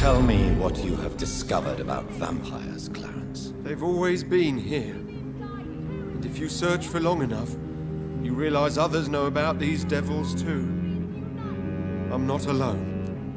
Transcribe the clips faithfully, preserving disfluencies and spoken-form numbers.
Tell me what you have discovered about vampires, Clarence. They've always been here. And if you search for long enough, you realize others know about these devils too. I'm not alone.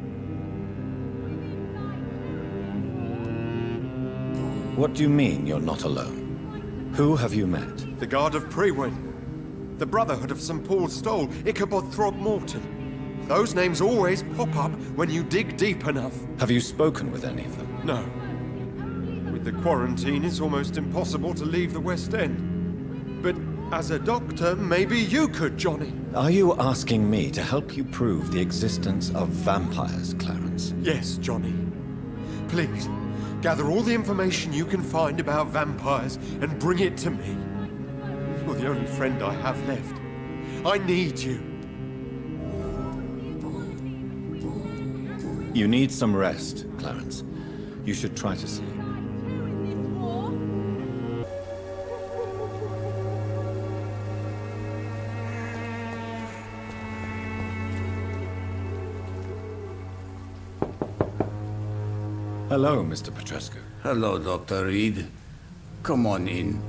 What do you mean you're not alone? Who have you met? The Guard of Priwen, the Brotherhood of Saint Paul's Stole, Ichabod Throgmorton. Those names always pop up when you dig deep enough. Have you spoken with any of them? No. With the quarantine, it's almost impossible to leave the West End. But as a doctor, maybe you could, Johnny. Are you asking me to help you prove the existence of vampires, Clarence? Yes, Johnny. Please, gather all the information you can find about vampires and bring it to me. You're the only friend I have left. I need you. You need some rest, Clarence. You should try to sleep. Hello, Mister Petrescu. Hello, Doctor Reed. Come on in.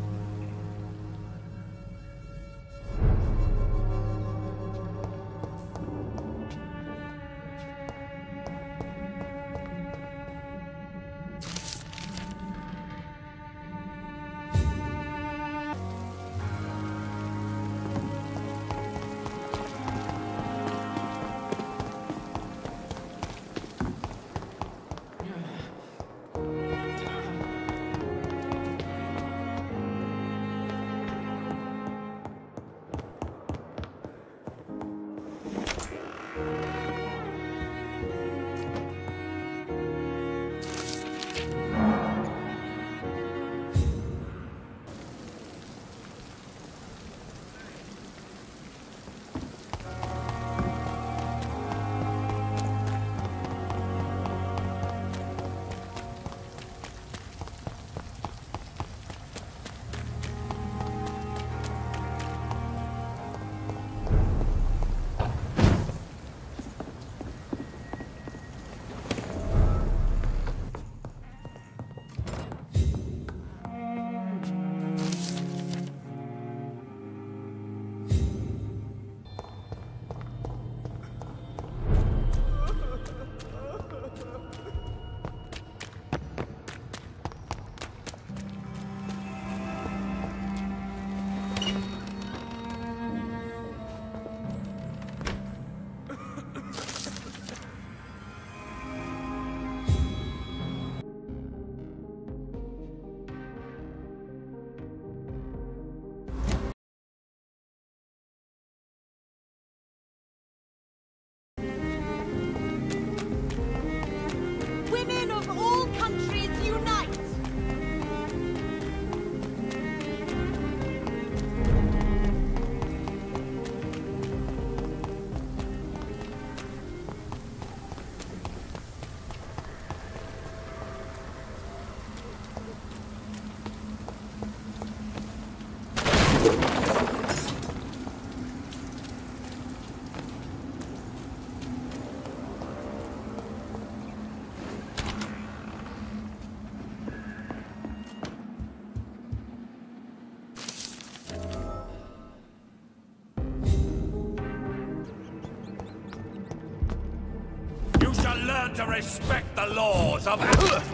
Learn to respect the laws of...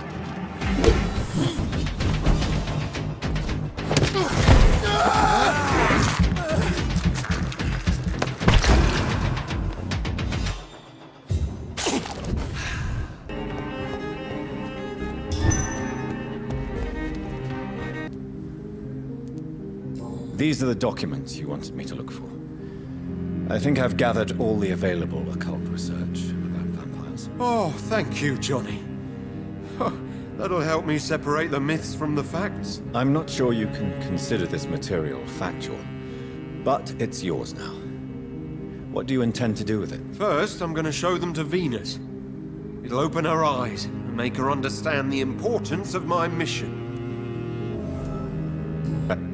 These are the documents you wanted me to look for. I think I've gathered all the available occult research about vampires. Oh, thank you, Johnny. That'll help me separate the myths from the facts. I'm not sure you can consider this material factual, but it's yours now. What do you intend to do with it? First, I'm going to show them to Venus. It'll open her eyes and make her understand the importance of my mission.